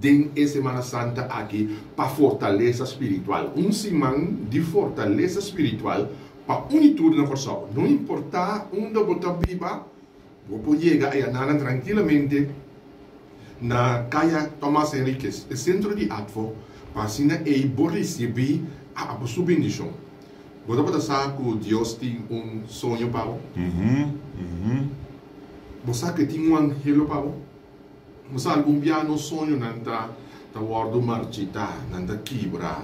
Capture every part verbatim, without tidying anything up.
Den essa Semana Santa aqui para fortaleza espiritual. Um semana de fortaleza espiritual para unir tudo na força. Não importa onde você viva, você chegar e andar tranquilamente na caia Tomás Henriquez, o centro de Advo, para assim e receber a sua bendição. Você pode saber que Deus tem um sonho para você. Uhum, uhum. Você sabe que tem um anjo para você. Você sabe que um sonho nanta ta word marchita, nanta quebra,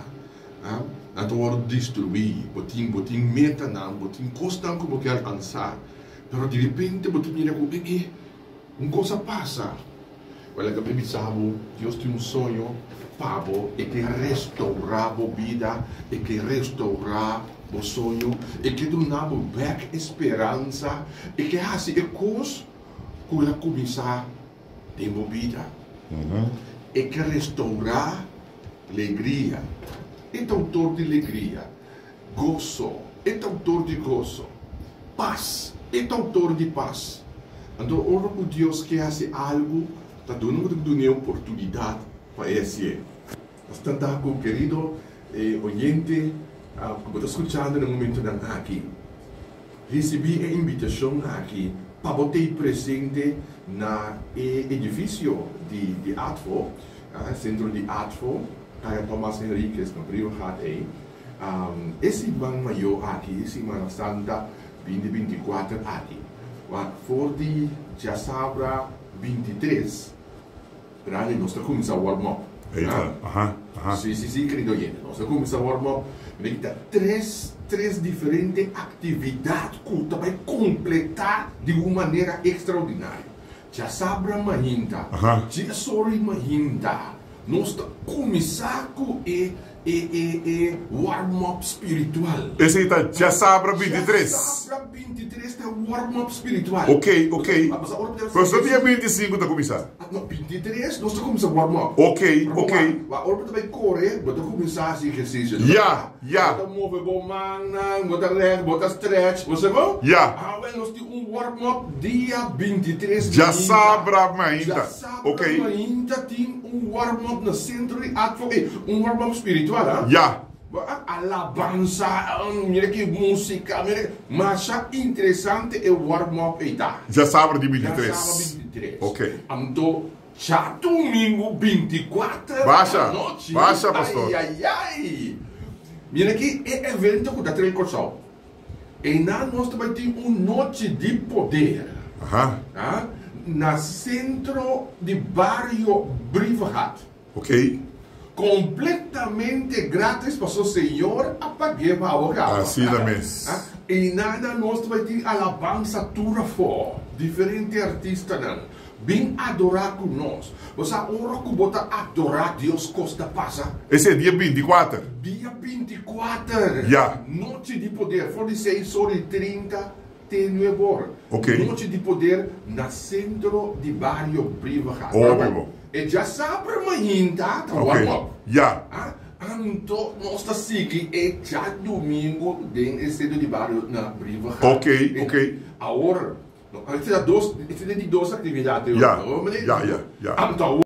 nanta word destruir, botin botin meta não, botin costa que você quer alcançar. Pero de repente você mira com que uma coisa passa. Olha que bem sabe, Deus tem um sonho para você e que restaurar a vida, e que restaurar o sonho, e que dar back esperança, e que assim é coisa que ela começar tem vida. Uhum. E que restaurar alegria. É autor de alegria, gozo, é autor de gozo, paz, é autor de paz. Então, ora que Deus quer fazer algo, está dando uma oportunidade para esse. Bastante com querido eh, oyente, uh, que está escutando no momento aqui. Recebi a invitação aqui para você presente na edifício de, de Advo, uh, centro de Advo, caia Tomás Henriquez, no Rio Jade. Um, esse banco maior aqui, Semana Santa vinte e vinte e quatro aqui. For de já sabra vinte e três, grande nós estamos começando a warm-up. Eita, aham, aham. Sim, sim, sim, querido oyente, nós estamos começando a warm-up. Três, três diferentes atividades que vai completar de uma maneira extraordinária. Já sabra mainda, já sorri mainda. Nós estamos começando com e e e e warm-up espiritual. Esse aí já sabra vinte e três. Já sabra vinte e três é warm-up espiritual. Ok, ok. Mas no dia vinte e cinco está começando. No vinte e três nós estamos começando a warm-up. Ok, ok. Agora você vai correr, você vai começar a fazer exercício. Já, já. Você move a mão, você rega, você stretch, você vai? Já. Ah, nós temos um warm-up dia vinte e três. Já sabra ainda. Já sabra Ok. ainda tem um warm-up no centro de Advo, um warm-up espiritual. Já. Alabança, mira que música, mira, mas interessante é o warm-up aí tá. Já sabra de vinte e três. Já sabra vinte e três. Ok. Então, já domingo vinte e quatro. Baixa, noite. baixa, pastor. Ai, ai, ai. Mira aqui, é evento que dá três corção. E na nós também tem uma noite de poder. Aham. Tá? Na centro de bairro Brivahat. Ok. Completamente grátis para o Senhor a pagar para o carro. Assim da mês. E nada, nós vai ter alabança tura fora. Diferente artista não. Vem adorar com nós. Você ora que você adorar Deus costa passa. Esse é dia vinte e quatro. Dia vinte e quatro. Já. Noite de poder. For de seis horas e trinta. Tem nueve. Ok. Noite de poder na centro de bairro Brivahat. Óbvio. E já sabe amanhã, tá? Ok. Já. Então, nós estamos seguindo e já domingo tem esse de bairro na Brivahat. Ok, ok. Agora, esse é de duas atividades. Já, já, já. Então,